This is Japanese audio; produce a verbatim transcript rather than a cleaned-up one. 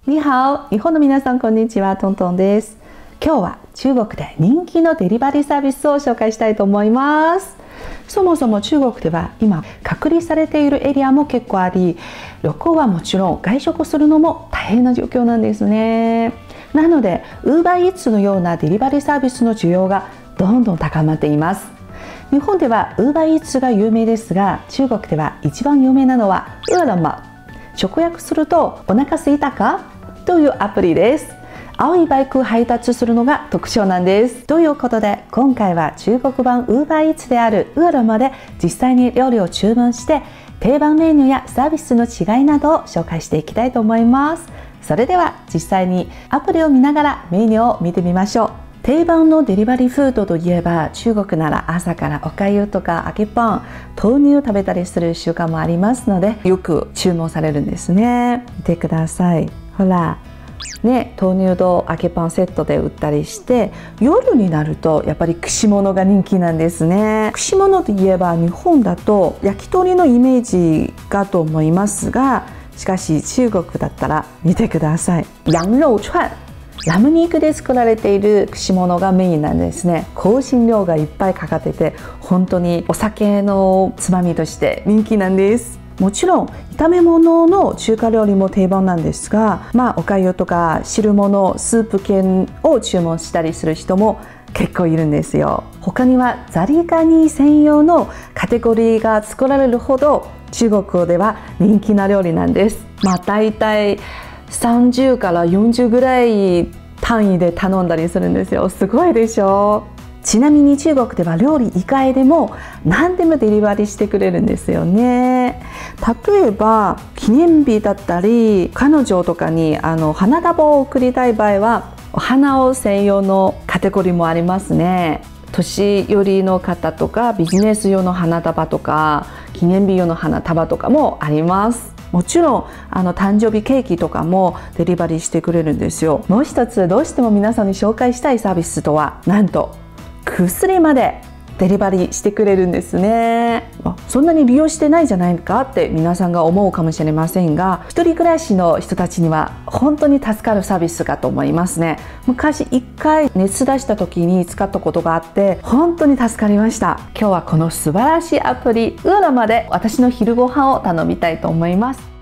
にはお、日本の皆さんこんにちは、トントンです。今日は中国で人気のデリバリーサービスを紹介したいと思います。そもそも中国では今隔離されているエリアも結構あり、旅行はもちろん外食するのも大変な状況なんですね。なので Uber Eats のようなデリバリーサービスの需要がどんどん高まっています。日本では Uber Eats が有名ですが、中国では一番有名なのは饿了么。直訳するとお腹すいたかというアプリです。青いバイクを配達するのが特徴なんです。ということで今回は中国版 Uber Eats である饿了么で実際に料理を注文して定番メニューやサービスの違いなどを紹介していきたいと思います。それでは実際にアプリを見ながらメニューを見てみましょう。定番のデリバリーフードといえば中国なら朝からおかゆとか揚げパン、豆乳を食べたりする習慣もありますのでよく注文されるんですね。見てください。ほらね、豆乳と揚げパンセットで売ったりして、夜になるとやっぱり串物が人気なんですね。串物といえば日本だと焼き鳥のイメージかと思いますが、しかし中国だったら見てください。羊肉串、ラム肉で作られている串物がメインなんですね。香辛料がいっぱいかかってて本当にお酒のつまみとして人気なんです。もちろん炒め物の中華料理も定番なんですが、まあおかゆとか汁物、スープ系を注文したりする人も結構いるんですよ。他にはザリガニ専用のカテゴリーが作られるほど中国では人気な料理なんです。まあ大体さんじゅうからよんじゅうぐらい単位で頼んだりするんですよ。すごいでしょ。ちなみに中国では料理以外でも何でもデリバリーしてくれるんですよね。例えば記念日だったり彼女とかにあの花束を贈りたい場合はお花を専用のカテゴリーもありますね。年寄りの方とかビジネス用の花束とか記念日用の花束とかもあります。もちろんあの誕生日ケーキとかもデリバリーしてくれるんですよ。もう一つどうしても皆さんに紹介したいサービスとはなんと薬までデリバリーしてくれるんですね。そんなに利用してないじゃないかって皆さんが思うかもしれませんが、一人暮らしの人たちには本当に助かるサービスかと思いますね。昔一回熱出した時に使ったことがあって本当に助かりました。今日はこの素晴らしいアプリ饿了么で私の昼ご飯を頼みたいと思います。